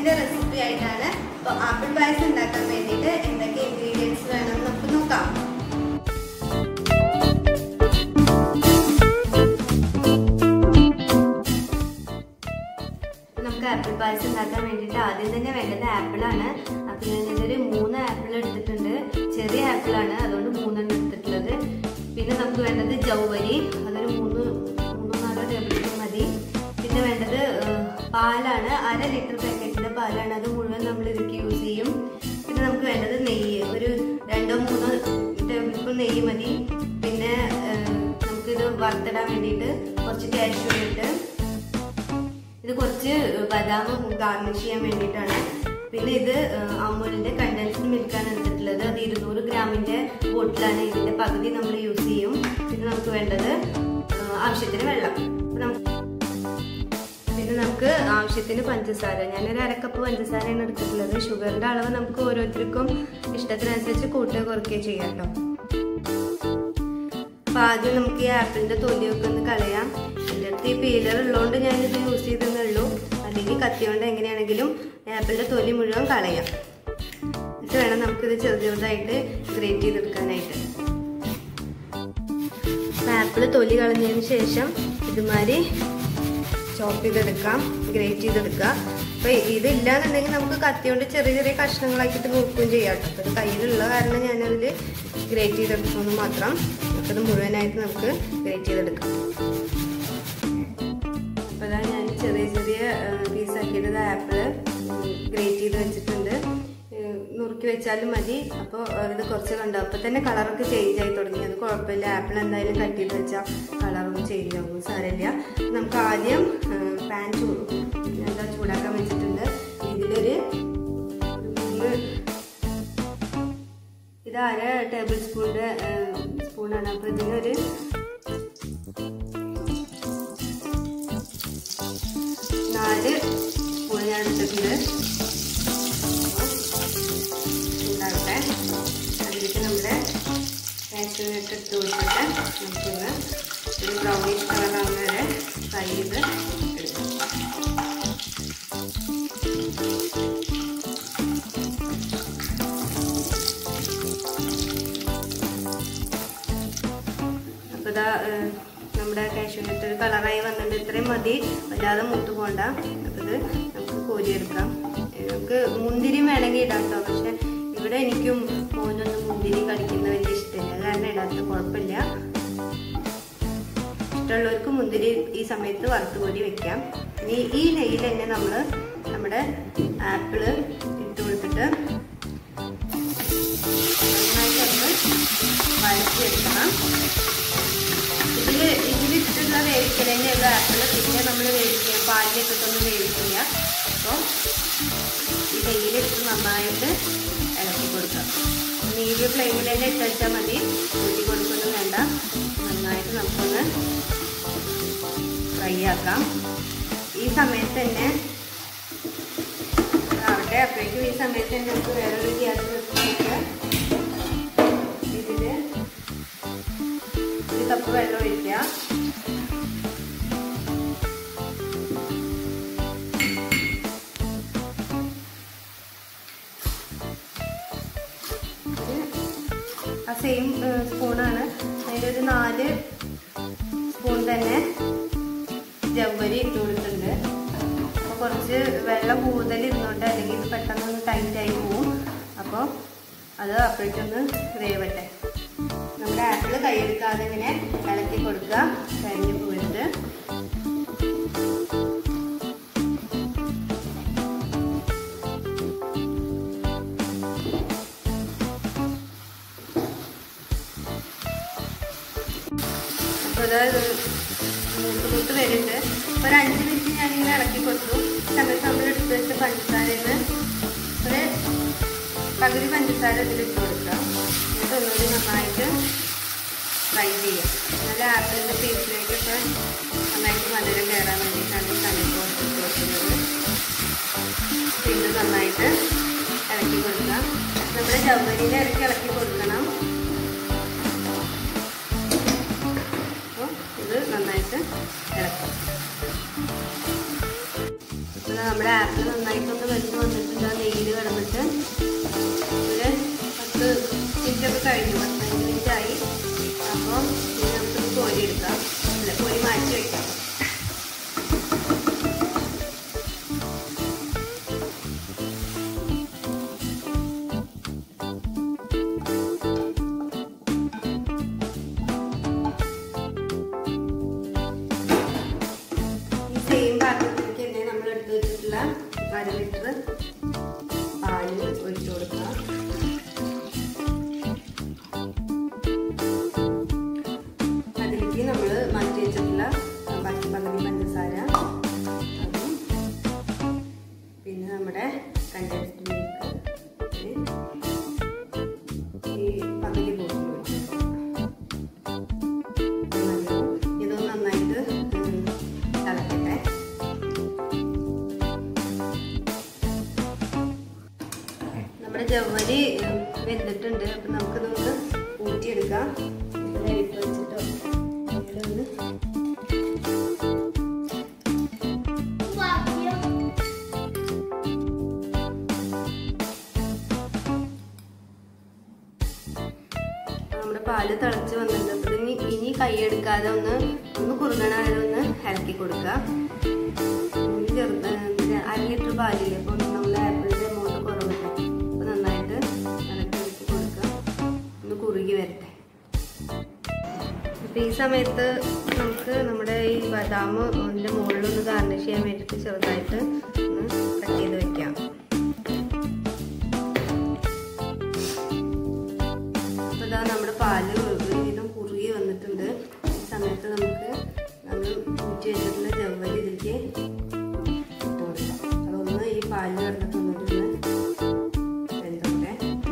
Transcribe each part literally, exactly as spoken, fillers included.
പായസത്തിന്റെ recipe ആയിട്ടാണ്. അപ്പോൾ apple പായസം ഉണ്ടാക്കാൻ വേണ്ടിയിട്ട് എന്തൊക്കെ ഇൻഗ്രീഡിയൻസ് വേണമെന്ന് നമുക്ക് നോക്കാം. നമുക്ക് ആപ്പിൾ പായസം ഉണ്ടാക്കാൻ വേണ്ടിയിട്ട് ആദ്യം തന്നെ വേണ്ടത് ആപ്പിളാണ്. അപ്പോൾ ഞാനിതൊരു മൂന്ന് ആപ്പിൾ എടുത്തിട്ടുണ്ട്. ചെറിയ ആപ്പിളാണ്, അതുകൊണ്ട് മൂന്നെണ്ണം എടുത്തിട്ടുള്ളത്. പിന്നെ നമുക്ക് വേണ്ടത് ജൗവരി, അതൊരു മൂന്ന് മൂന്നോ നാലോ ടേബിൾ സ്പൂൺ മതി. പിന്നെ വേണ്ടത് പാലാണ്, അര ലിറ്റർ പാക്കറ്റിൻ്റെ പാലാണ്, അത് മുഴുവൻ നമ്മൾ ഇതിലേക്ക് യൂസ് ചെയ്യും. പിന്നെ നമുക്ക് വേണ്ടത് നെയ്യ്, ഒരു രണ്ടോ മൂന്നോ ടേബിൾ സ്പൂൺ നെയ്യ് മതി. പിന്നെ നമുക്കിത് വറുത്തിടാൻ വേണ്ടിയിട്ട് കുറച്ച് കാഷ്യൂ ഇട്ട്, ഇത് കുറച്ച് ബദാം ഗാർണിഷ് ചെയ്യാൻ വേണ്ടിയിട്ടാണ്. പിന്നെ ഇത് അമൂലിൻ്റെ കണ്ടൻസ്ഡ് മിൽക്കാണ് എടുത്തിട്ടുള്ളത്. അത് ഇരുന്നൂറ് ഗ്രാമിൻ്റെ ബോട്ടിലാണ്. ഇതിൻ്റെ പകുതി നമ്മൾ യൂസ് ചെയ്യും. പിന്നെ നമുക്ക് വേണ്ടത് ആവശ്യത്തിന് വെള്ളം. പിന്നെ നമുക്ക് ആവശ്യത്തിന് പഞ്ചസാര, ഞാനൊരു അരക്കപ്പ് പഞ്ചസാരയാണ് എടുത്തിട്ടുള്ളത്. ഷുഗറിൻ്റെ അളവ് നമുക്ക് ഓരോരുത്തർക്കും ഇഷ്ടത്തിനനുസരിച്ച് കൂട്ടുകയോ കുറയ്ക്കുകയോ ചെയ്യാം കേട്ടോ. അപ്പം ആദ്യം നമുക്ക് ഈ ആപ്പിളിൻ്റെ തൊലിയൊക്കെ ഒന്ന് കളയാം. എൻ്റെ അടുത്ത് ഈ പീലർ ഉള്ളതുകൊണ്ട് ഞാനിത് യൂസ് ചെയ്തെന്നേ ഉള്ളൂ. അല്ലെങ്കിൽ കത്തി കൊണ്ട് എങ്ങനെയാണെങ്കിലും ആപ്പിളിൻ്റെ തൊലി മുഴുവൻ കളയാം. എന്നിട്ട് വേണം നമുക്കിത് ചെറു ചെറുതായിട്ട് ഗ്രേറ്റ് ചെയ്തെടുക്കാനായിട്ട്. ആപ്പിൾ തൊലി കളഞ്ഞതിന് ശേഷം ഇതുമാതിരി ചോപ്പ് ചെയ്തെടുക്കാം, ഗ്രേറ്റ് ചെയ്തെടുക്കുക. അപ്പോൾ ഇതില്ലാന്നുണ്ടെങ്കിൽ നമുക്ക് കത്തി കൊണ്ട് ചെറിയ ചെറിയ കഷ്ണങ്ങളാക്കിയിട്ട് നോക്കുകയും ചെയ്യാം കേട്ടോ. അപ്പോൾ ഇത് കയ്യിലുള്ള കാരണം ഞാനതിൽ ഗ്രേറ്റ് ചെയ്തെടുക്കുമെന്ന് മാത്രം. അപ്പോൾ ഇത് മുഴുവനായിട്ട് നമുക്ക് ഗ്രേറ്റ് ചെയ്തെടുക്കാം. അപ്പോൾ അതാ ഞാൻ ചെറിയ ചെറിയ പീസാക്കിയിട്ട് ആപ്പിള് ഗ്രേറ്റ് ചെയ്ത് വെച്ചിട്ടുണ്ട്. നുറുക്കി വെച്ചാലും മതി. അപ്പോൾ ഇത് കുറച്ച് കണ്ടോ, അപ്പോൾ തന്നെ കളറൊക്കെ ചേഞ്ച് ആയി തുടങ്ങി. അത് കുഴപ്പമില്ല, ആപ്പിൾ എന്തായാലും കട്ട് ചെയ്ത് വെച്ചാൽ കളറൊന്നും ചേഞ്ച് ആകും, സാരമില്ല. നമുക്ക് ആദ്യം പാൻ ചൂട് എന്താ ചൂടാക്കാൻ വെച്ചിട്ടുണ്ട്. ഇതിലൊരു മൂന്ന് ഇത് അര ടേബിൾ സ്പൂണിൻ്റെ സ്പൂണാണ്. അപ്പോൾ ഇതിനൊരു നാല് സ്പൂൺ ഞാൻ എടുത്തിട്ടുണ്ട്. ഉണ്ടാകട്ടെ. അതിലേക്ക് നമ്മുടെ കാഷ്യൂ നട്ട് ഇട്ട് കൊടുത്തിട്ട് നമുക്കൊന്ന് ഒരു ബ്രൗണിഷ് കളറാവുന്ന വരെ ഫ്രൈ ചെയ്ത് എടുക്കാം. അപ്പോൾ ഇതാ നമ്മുടെ കാഷ്യൂ നട്ട് ഒരു കളറായി വന്നിട്ട് ഇത്രയും മതി, വല്ലാതെ മൂത്ത് പോകണ്ട. അപ്പോൾ ഇത് നമുക്ക് കോരിയെടുക്കാം. നമുക്ക് മുന്തിരി വേണമെങ്കിൽ ഇടാം കേട്ടോ. പക്ഷെ ഇവിടെ എനിക്കും മോനൊന്നും മുന്തിരി കടിക്കുന്ന വലിയ ഇഷ്ടമില്ല, കാരണം ഇടാത്ത കുഴപ്പമില്ല. ഇഷ്ടമുള്ളവർക്ക് മുന്തിരി ഈ സമയത്ത് വറുത്ത് കോരി വെക്കാം. ഇനി ഈ നെയ്യിൽ തന്നെ നമ്മൾ നമ്മുടെ ആപ്പിള് ഇട്ട് കൊടുത്തിട്ട് നന്നായിട്ടൊന്ന് വഴറ്റിയെടുക്കണം. ഇതിൽ ഇതിലിട്ടിട്ടുള്ള വേവിക്കൽ തന്നെയുള്ള ആപ്പിള് പിന്നെ നമ്മൾ വേവിക്കുക, പാലിലേക്ക് ഇട്ടൊന്ന് വേവിക്കില്ല. അപ്പോൾ ഈ നെയ്യിലിട്ട് നന്നായിട്ട് ഇളക്കി കൊടുക്കാം. മീഡിയം ഫ്ലെയിമിൽ തന്നെ ഇട്ട് വെച്ചാൽ മതി, കൂട്ടി കൊടുക്കൊന്നും വേണ്ട. നന്നായിട്ട് നമുക്കൊന്ന് ഫ്രൈ ആക്കാം. ഈ സമയത്ത് തന്നെ ആവട്ടെ. അപ്പോഴേക്കും ഈ സമയത്ത് തന്നെ നമുക്ക് വേറൊരു ഗ്യാസ് വെച്ചിട്ട് ഇതിൽ ഒരു കപ്പ് വെള്ളം ഒഴിക്കുക. ആ സെയിം സ്പൂണാണ്, അതിലൊരു നാല് സ്പൂൺ തന്നെ ജൗവരി ഇട്ട് കൊടുത്തിട്ടുണ്ട്. അപ്പോൾ കുറച്ച് വെള്ളം കൂടുതൽ ഇരുന്നുകൊണ്ട് അല്ലെങ്കിൽ ഇത് പെട്ടെന്നൊന്ന് ടൈറ്റായി പോവും. അപ്പോൾ അത് അപ്പോഴേക്കൊന്ന് വേവട്ടെ. നമ്മുടെ ആപ്പിൾ കൈയെടുക്കാതെ ഇങ്ങനെ ഇളക്കി കൊടുക്കുക, കരിഞ്ഞു പോയിട്ട്. അപ്പോൾ അത് മൂത്ത് മൂത്ത് വരുന്നുണ്ട്. ഒരു അഞ്ച് മിനിറ്റ് ഞാനിങ്ങനെ ഇളക്കി കൊടുത്തു. സമയത്ത് നമ്മൾ എടുത്ത് വെച്ച പഞ്ചസാരയിൽ ഒരു പകുതി പഞ്ചസാര ഇതിലിട്ട് കൊടുക്കുക. എന്നിട്ട് ഒന്നുകൂടി നന്നായിട്ട് ഫ്രൈ ചെയ്യാം. നല്ല ആപ്പിളിൻ്റെ പീസിലേക്കൊക്കെ നന്നായിട്ട് മധുരം കയറാൻ വേണ്ടിയിട്ടാണ് സമയത്ത് ഇട്ട് കൊടുക്കുന്നത്. പിന്നെ നന്നായിട്ട് ഇളക്കി കൊടുക്കുക. നമ്മുടെ ജൗവരിയിൽ ഇറക്കി ഇളക്കി കൊടുക്കണം. അപ്പോൾ ഇത് നന്നായിട്ട് ഇളക്കും. നമ്മുടെ ആപ്പിൾ നന്നായിട്ടൊന്ന് വെച്ച് വന്നിട്ടുണ്ട്. ആ നെയ്യിൽ കിടന്നിട്ട് ഒരു പത്ത് മിനിറ്റൊക്കെ കഴിഞ്ഞു, പതിനഞ്ച് മിനിറ്റ് ആയി. അപ്പോൾ ഇനി നമുക്ക് കോരി എടുക്കാം, അല്ല കോരി മാറ്റി വയ്ക്കാം. സെയിം പാത്രത്തിലേക്ക് തന്നെ നമ്മൾ എടുത്ത് വെച്ചിട്ടുള്ള അര ലിറ്റർ പാല് ഒഴിച്ചു കൊടുക്കാം. അതിലേക്ക് നമ്മൾ മാറ്റി വെച്ചിട്ടുള്ള ബാക്കി പകുതി പഞ്ചസാര, അതും പിന്നെ നമ്മുടെ കണ്ടൻസ്ഡ് മിൽക്ക് ഈ പകുതി ബോട്ടിൽ ഒഴിച്ചു. ഇതൊന്ന് നന്നായിട്ട് തിളക്കട്ടെ. നമ്മുടെ ജവ്വരി വെന്തിട്ടുണ്ട്. അപ്പം നമുക്കിതൊന്ന് ഊറ്റിയെടുക്കാം. അരിപ്പ് വെച്ചിട്ടോ ഒന്ന് നമ്മുടെ പാല് തിളച്ച് വന്നിട്ടുണ്ട്. അപ്പം ഇനി ഇനി കൈയെടുക്കാതെ ഒന്ന് ഒന്ന് കുറുകണ ഒന്ന് ഇളക്കി കൊടുക്കുക. ചെറുത് അര ലിറ്റർ പാലില്ലേ, അപ്പം നമ്മൾ ആപ്പിളിൻ്റെ എമൗണ്ട് കുറവുണ്ട്. അപ്പം നന്നായിട്ട് ഇളക്കി ഇളക്കി കൊടുക്കുക, ഒന്ന് കുറുകി വരട്ടെ. അപ്പം ഈ സമയത്ത് നമുക്ക് നമ്മുടെ ഈ ബദാം അതിൻ്റെ മുകളിലൊന്ന് ഗാർണിഷ് ചെയ്യാൻ വേണ്ടിയിട്ട് ചെറുതായിട്ട് ഒന്ന് കട്ട് ചെയ്ത് വെക്കാം. അപ്പോൾ ഇതാ നമ്മുടെ പാല് ഒരുവിധം കുറുകി വന്നിട്ടുണ്ട്. ഈ സമയത്ത് നമുക്ക് നമ്മൾ ഊറ്റി വെച്ചിട്ടുള്ള ജവ്വരി ഇതിലേക്ക് ഇട്ട് കൊടുക്കാം. അതൊന്ന് ഈ പാലിൽ കിടന്നിട്ടൊന്നിട്ടൊന്ന് വെന്തോട്ടെ.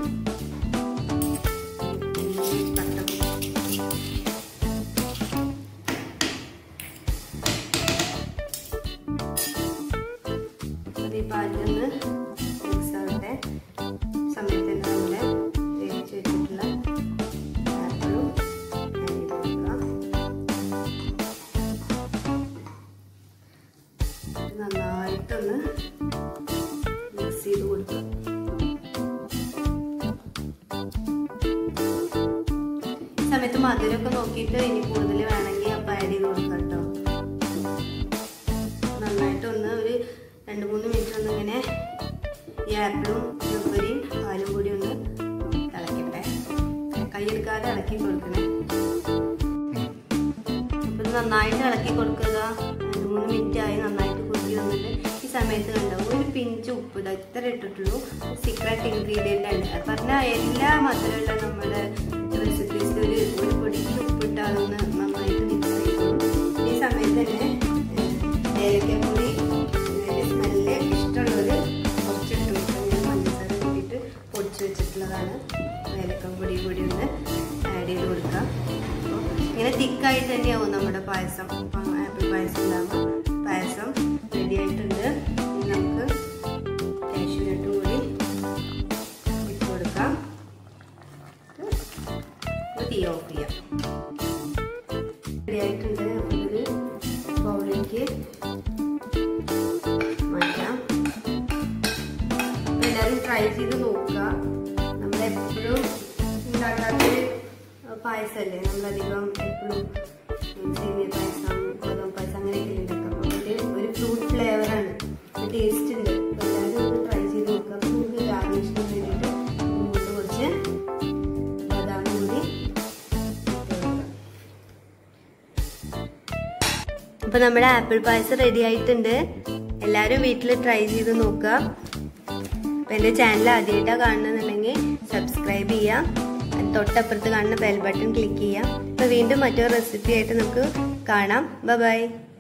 അത് ഈ പാലിലൊന്ന് മിക്സ് ആവട്ടെ. സമയത്ത് തന്നെ നമ്മുടെ വേവിച്ച് വെച്ചിട്ടുള്ള ആപ്പിളും നന്നായിട്ടൊന്ന് മിക്സ് ചെയ്ത് കൊടുക്കുക. ഈ സമയത്ത് മധുരമൊക്കെ നോക്കിയിട്ട് ഇനി കൂടുതൽ വേണമെങ്കിൽ അപ്പം ആഡ് ചെയ്ത് കൊടുക്കാം കേട്ടോ. നന്നായിട്ടൊന്ന് ഒരു രണ്ട് മൂന്ന് മിനിറ്റ് ഒന്ന് ഇങ്ങനെ ഈ ആപ്പിളും ജവ്വരിയും പാലും കൂടി ഒന്ന് ഇളക്കട്ടെ. കൈയെടുക്കാതെ ഇളക്കി കൊടുക്കണേ. അപ്പം നന്നായിട്ട് ഇളക്കി കൊടുക്കുക. രണ്ട് മൂന്ന് മിനിറ്റ് ആയി, നന്നായിട്ട് കുറുകി വന്നിട്ട് ഈ സമയത്ത് കണ്ടാവും ഒരു പിഞ്ച് ഉപ്പ് ഇതാ ഇത്ര ഇട്ടിട്ടുള്ളൂ. സീക്രട്ട് ഇൻഗ്രീഡിയൻ്റ് ആണ്. പറഞ്ഞാൽ എല്ലാ മധുരമുള്ള നമ്മുടെ റെസിപ്പീസിൽ ഒരു ഒരു പൊടിക്ക് ഉപ്പിട്ടാലൊന്ന് നന്നായിട്ട് മിക്സ് ചെയ്തോളൂ. ഈ സമയത്ത് തന്നെ ഏലക്കപ്പൊടി സ്മെല്ല് ഇഷ്ടമുള്ളവർ കുറച്ചിട്ട് കൊടുക്കാം. ഞാൻ പഞ്ചസാര കൂട്ടിയിട്ട് പൊടിച്ച് വെച്ചിട്ടുള്ളതാണ്. ഏലക്കപ്പൊടി കൂടി ഒന്ന് ആഡ് ചെയ്ത് കൊടുക്കാം. അപ്പോൾ ഇങ്ങനെ തിക്കായിട്ട് തന്നെയാവും നമ്മുടെ പായസം. ആപ്പിൾ പായസം ഉണ്ടാകുമ്പോൾ പായസം റെഡി ആയിട്ടുണ്ട്. നമുക്ക് കാഷ്യൂ നട്ടും കൂടി ഇട്ട് കൊടുക്കാം. തീ ഓഫ് ചെയ്യാം. റെഡി ആയിട്ടുണ്ട്. അപ്പോൾ ഇതൊരു ബൗളിലേക്ക് മാറ്റാം. എല്ലാവരും ട്രൈ ചെയ്ത് നോക്കുക. നമ്മളെപ്പോഴും ഉണ്ടാക്കാത്തൊരു പായസമല്ലേ, നമ്മളധികം എപ്പോഴും സേമിയ പായസം, ബദാം പായസം അങ്ങനെയൊക്കെ ഉണ്ടാക്കാം. അപ്പോൾ അതിൽ ഒരു ഫ്രൂട്ട് ഫ്ലേവറാണ്, ടേസ്റ്റ് ഉണ്ട്. അപ്പോൾ എല്ലാവരും ഒന്ന് ട്രൈ ചെയ്ത് നോക്കുക. അപ്പോൾ നമുക്ക് ഗാർണിഷിന് വേണ്ടിയിട്ട് മുകളിൽ കുറച്ച് ബദാം കൂടി ഇട്ട് കൊടുക്കാം. അപ്പോൾ നമ്മുടെ ആപ്പിൾ പായസം റെഡി ആയിട്ടുണ്ട്. എല്ലാവരും വീട്ടിൽ ട്രൈ ചെയ്ത് നോക്കുക. അപ്പോൾ എൻ്റെ ചാനൽ ആദ്യമായിട്ടാണ് കാണുന്നുണ്ടെങ്കിൽ സബ്സ്ക്രൈബ് ചെയ്യാം. തൊട്ടപ്പുറത്ത് കാണുന്ന ബെൽ ബട്ടൺ ക്ലിക്ക് ചെയ്യാം. അപ്പോൾ വീണ്ടും മറ്റൊരു റെസിപ്പി ആയിട്ട് നമുക്ക് കാണാം. Bye by.